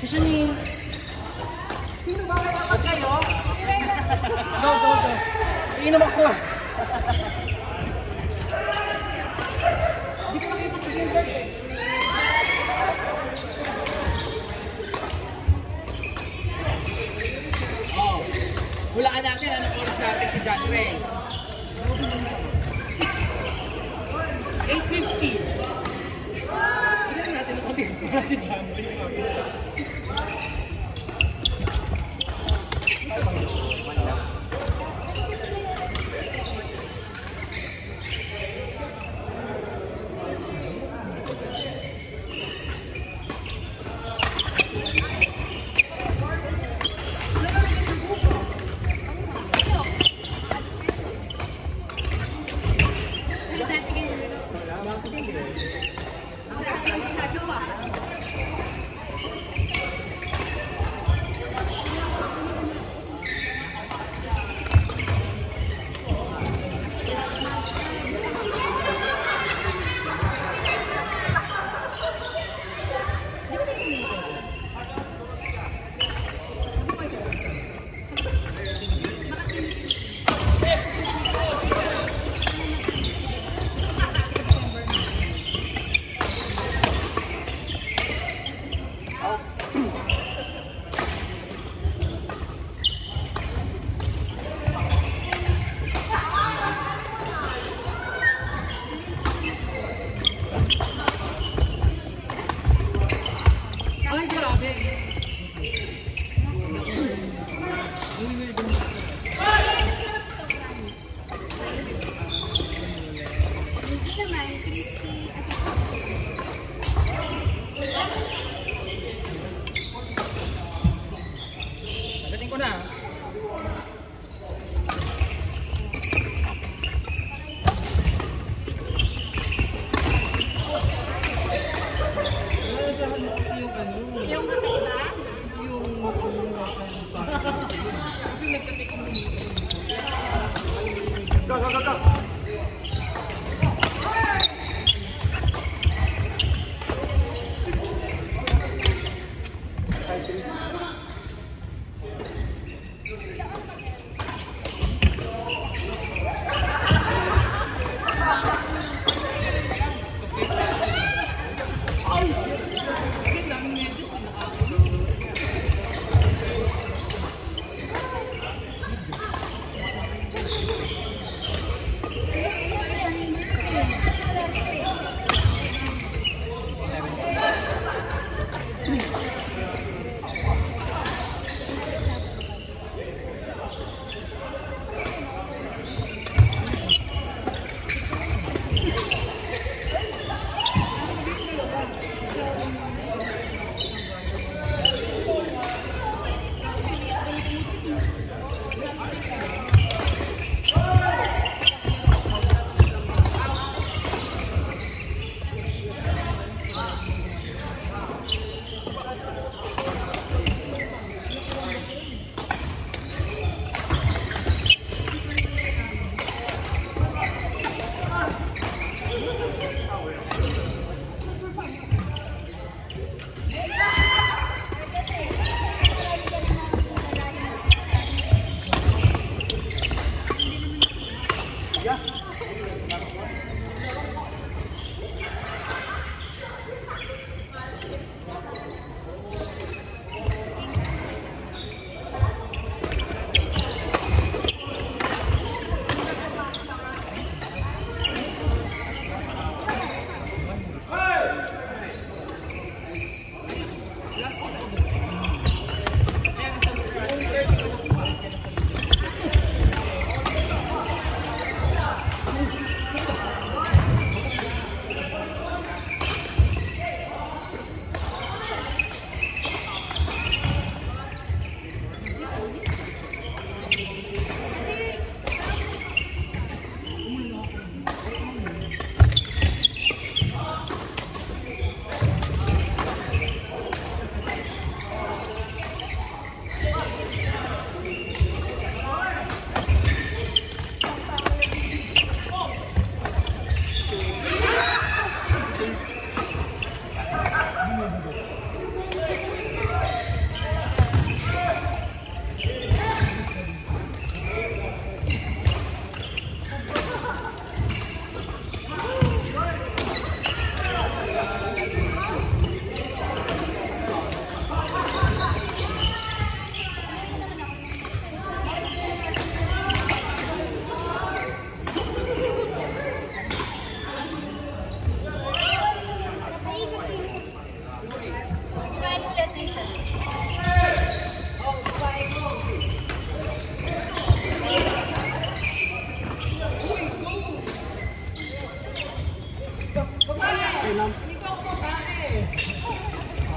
Kusunin. Okay, oh. Go. Iinom ako. Hindi ko nakita si Gilbert eh. Oh, hulaan natin anong oras natin si John Ray. 8:50. Tignan natin kung dito si John Ray.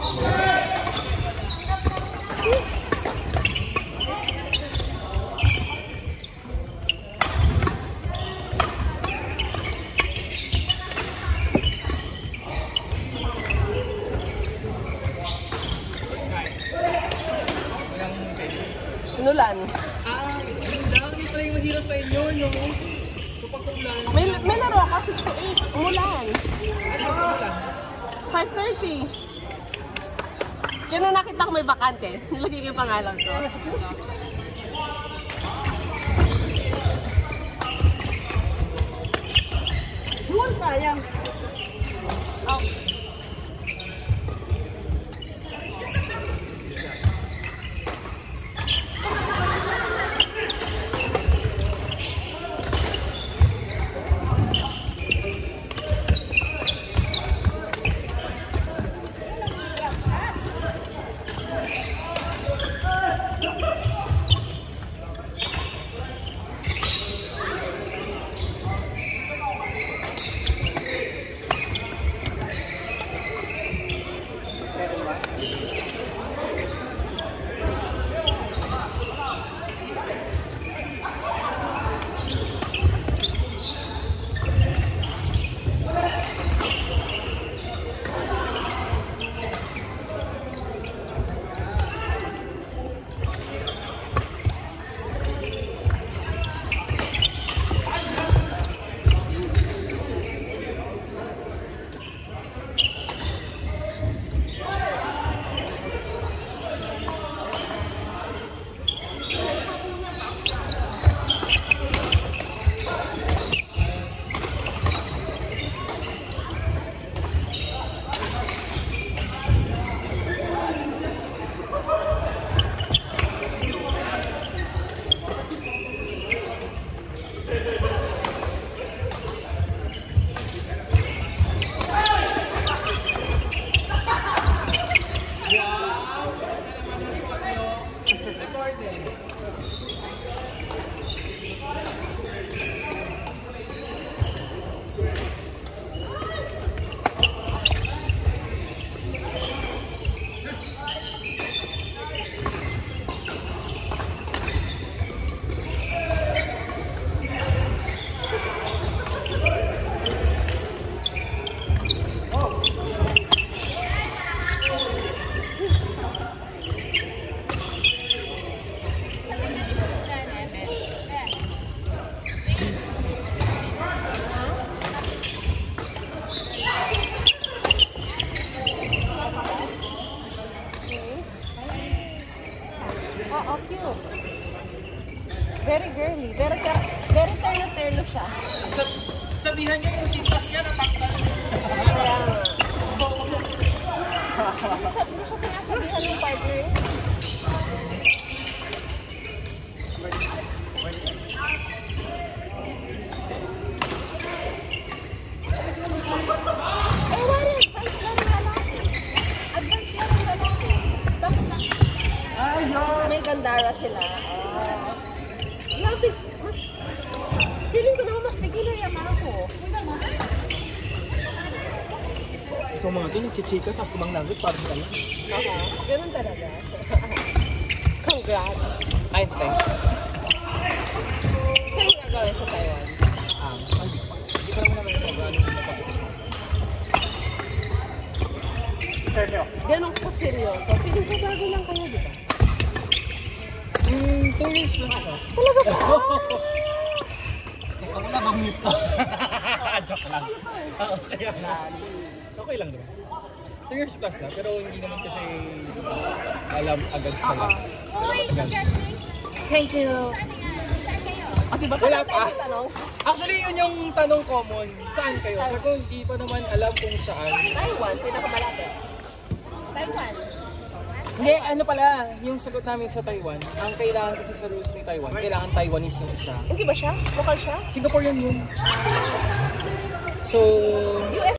Inulan. Yun lang. Hindi pala yung mahirap sa inyo, no? Kapag umulan. May laro ako, 6 to 8. Umulan. Ano sa ulan? 5:30. Yan na nakita ko may bakante. Nilagay ko yung pangalan ko. Yun, sayang. Oh. Oo, cute. Very girly. Very terno-terno siya. Sabihan niyo yung sipas niya nataktan. Kaya nga. Hindi siya sinasabihan ng partner. Eh, wala. Advance yan ang lalaki. Advance yan ang lalaki. Bakit na? May gandara sila. Lapit. Feeling ko naman mas beginner yung ako. Ikaw mga ito, nagchichika, tapos kumang langgit, parang ka lang. Oo, ganun talaga. Congrats. Ay, thanks. Saan yung gagawin sa Taiwan? Hindi pa naman naman ano yung napapagos. Sergio. Ganun ko seryoso. Feeling ko bago lang kayo, di ba? 2 years lang ako. Talaga ba? Teka, wala bang mute to? Joke lang. Okay lang. Okay lang diba? 2 years plus na, pero hindi naman kasi alam agad sa lahat. Thank you. Ah, diba Wala pa. Tanong? Actually, yun yung tanong common. Saan kayo? Pero hindi pa naman alam kung saan. Taiwan, pinakamalapit. Taiwan. Hindi, ano pala, yung sagot namin sa Taiwan, ang kailangan kasi sa rules ni Taiwan, kailangan Taiwanese yung isa. Hindi ba siya? Lokal siya? Singaporean yun. So, US